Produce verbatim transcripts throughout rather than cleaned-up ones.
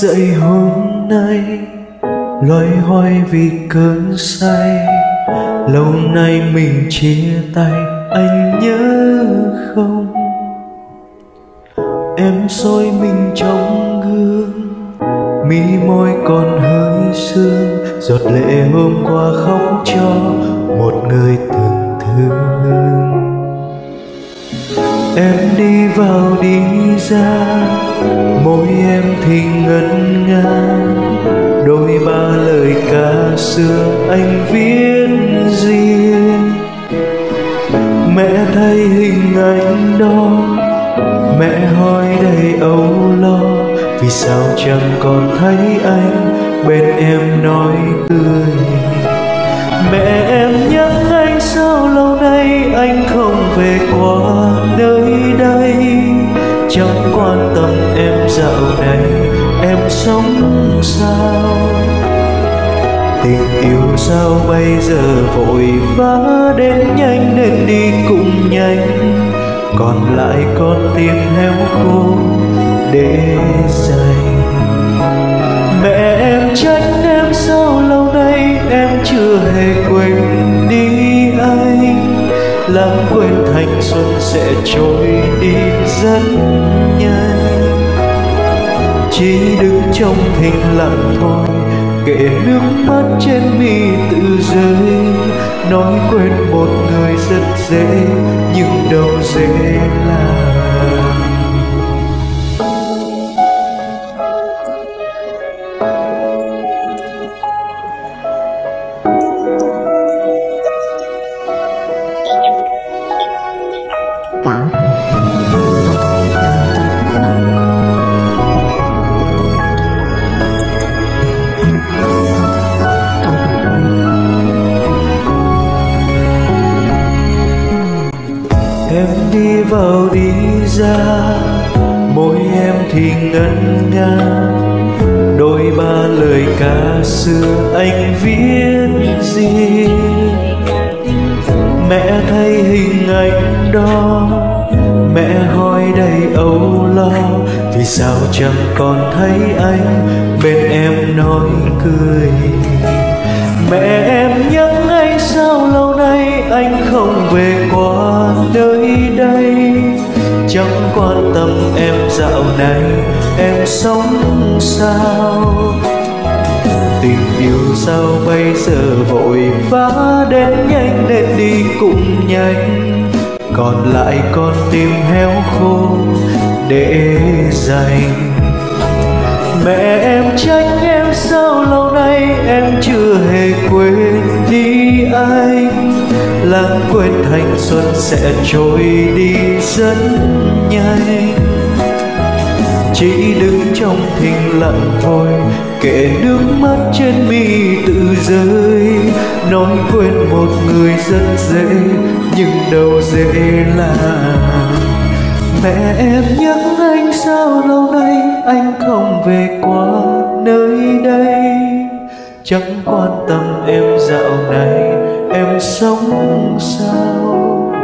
dậy hôm nay loay hoay vì cơn say. Lâu nay mình chia tay, anh nhớ không? Em soi mình trong gương, mi môi còn hơi sương, giọt lệ hôm qua khóc cho một người từng thương. Em đi vào đi ra, môi em thì ngân nga, đôi ba lời ca xưa anh viết riêng. Mẹ thấy hình ảnh đó, mẹ hỏi đầy âu lo, vì sao chẳng còn thấy anh bên em nói cười. Mẹ em nhắc anh sao lâu nay anh không về qua nơi đây, chẳng quan tâm em dạo này em sống sao. Tình yêu sao bây giờ vội vã đến nhanh nên đi cũng nhanh, còn lại con tim héo khô để dành. Mẹ em trách em sao lâu nay em chưa hề quên đi anh, lãng quên thanh xuân sẽ trôi đi rất nhanh. Chỉ đứng trong thinh lặng thôi, kể nước mắt trên mi tự rơi. Nói quên một người rất dễ, nhưng đâu dễ làm. Em đi vào đi ra, môi em thì ngân nga, đôi ba lời ca xưa anh viết riêng. Mẹ thấy hình ảnh đó, mẹ hỏi đầy âu lo, vì sao chẳng còn thấy anh bên em nói cười. Mẹ em nhắc anh sao lâu nay anh không về qua nơi đây, chẳng quan tâm em dạo này em sống sao. Tình yêu sao bây giờ vội vã đến nhanh nên đi cũng nhanh, còn lại con tim héo khô để dành. Mẹ em trách em sao lâu nay em chưa hề quên đi anh, lãng quên thanh xuân sẽ trôi đi rất nhanh. Chỉ đứng trong thinh lặng thôi, kể nước mắt trên mi tự rơi. Nói quên một người rất dễ, nhưng đâu dễ làm. Mẹ em nhắc anh sao lâu nay anh không về qua nơi đây, chẳng quan tâm em dạo này em sống sao.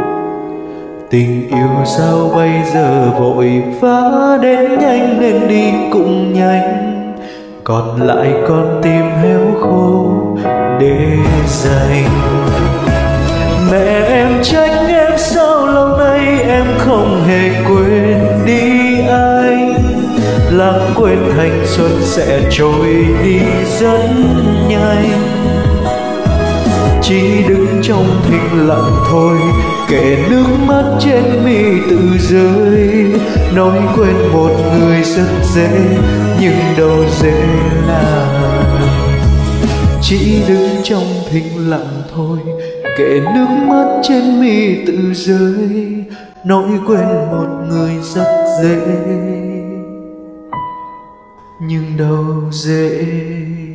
Tình yêu sao bây giờ vội vã đến nhanh nên đi cũng nhanh, còn lại con tim héo khô để dành. Mẹ em trách em sao lâu nay em không hề quên đi anh, lãng quên thanh xuân sẽ trôi đi rất nhanh. Chỉ đứng trong thinh lặng thôi, kể nước mắt trên mi tự rơi. Nói quên một người rất dễ, nhưng đâu dễ làm. Chỉ đứng trong thinh lặng thôi, kể nước mắt trên mi tự rơi. Nói quên một người rất dễ, nhưng đâu dễ